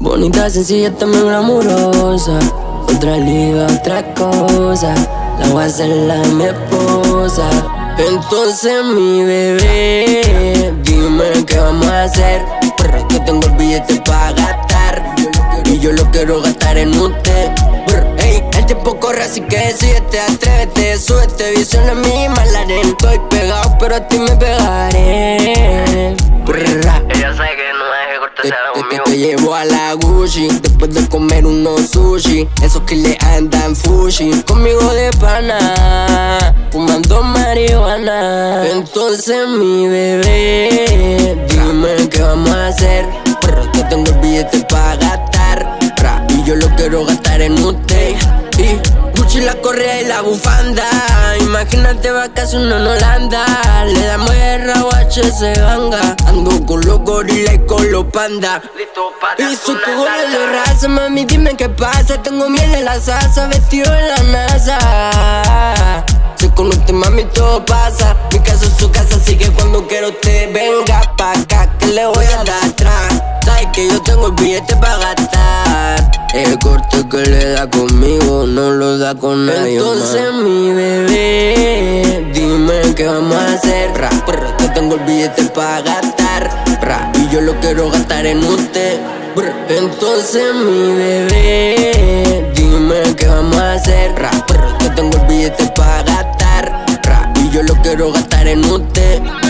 Bonita, sencilla, también glamurosa. Otra liga, otra cosa. La voy a hacer mi esposa. Entonces mi bebé, dime qué vamos a hacer. Pero que tengo el billete para gastar y yo lo quiero gastar en usted. Ey, el tiempo corre, así que decídete, atrévete. Súbete, visión la misma, la arena. Estoy pegado, pero a ti me pegaré. Ella sabe que no me deje cortarse conmigo. Te llevo a la Gucci después de comer unos sushi. Esos que le andan fushi. Conmigo de pana, fumando marihuana. Entonces mi bebé, dime qué vamos a hacer. Pero que tengo el billete para gastar y yo lo quiero gastar en usted. Y Gucci, la correa y la bufanda. Imagínate vacaciones en Holanda. Le damos guerra, guache, se ganga. Ando con los gorilas y con los pandas. Y su cojones de raza, mami, dime qué pasa. Tengo miel en la salsa, vestido en la NASA. Si con usted, mami, todo pasa. Mi casa es su casa, así que cuando quiero usted venga pa' acá, que le voy a dar atrás. Sabes que yo tengo el billete para gastar. El corte que le da conmigo no lo da con nadie. Entonces mi bebé, dime qué vamos a hacer. Que tengo el billete para gastar y yo lo quiero gastar en usted. Entonces mi bebé, dime qué vamos a hacer. Que tengo el billete para gastar y yo lo quiero gastar en usted.